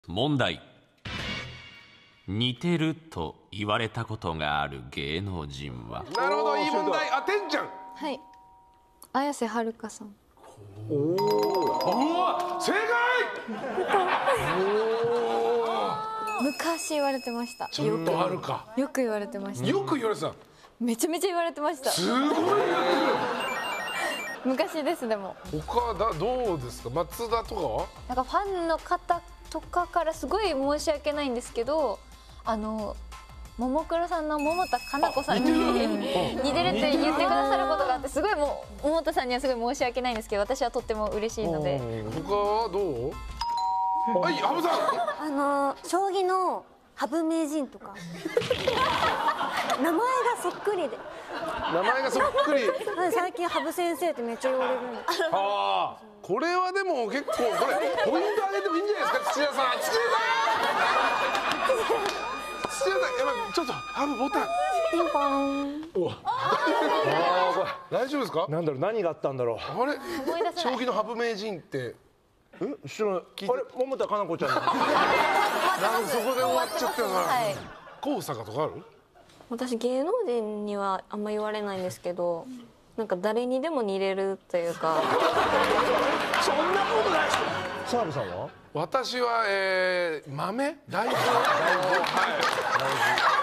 問題。似てると言われたことがある芸能人は？ なるほど、いい問題。あ、てんちゃん。 はい。綾瀬はるかさん。 おお、正解。 昔言われてました。 ちょっとはるか。 よく言われてました。 よく言われてた。 めちゃめちゃ言われてました。 すごい言ってる。 昔です。でも他どうですか、松田とかは？ なんかファンの方とかからすごい申し訳ないんですけど、ももクロさんの桃田かな子さんに似てるって言ってくださることがあって、すごいもう桃田さんにはすごい申し訳ないんですけど、私はとっても嬉しいので。 他はどう？はい、羽生さん。 将棋の羽生名人とか名前がそっくりで。 名前がそっくり。 最近羽生先生ってめっちゃ言われるんです。 ああ、これはでも結構これポイントあげてもいいんじゃないですか、土屋さん。土屋さん、やばい、ちょっと羽生ボタン。 ピンポン。 大丈夫ですか？ なんだろう、何があったんだろう。 あれ、将棋の羽生名人って。 知らない。あれ、桃田かな子ちゃん。 なんかそこで終わっちゃったよな。高坂とかある？ 私芸能人にはあんま言われないんですけど、なんか誰にでも似れるというか。 そんなことないです。澤部さんは？ 私は豆大豆。はい。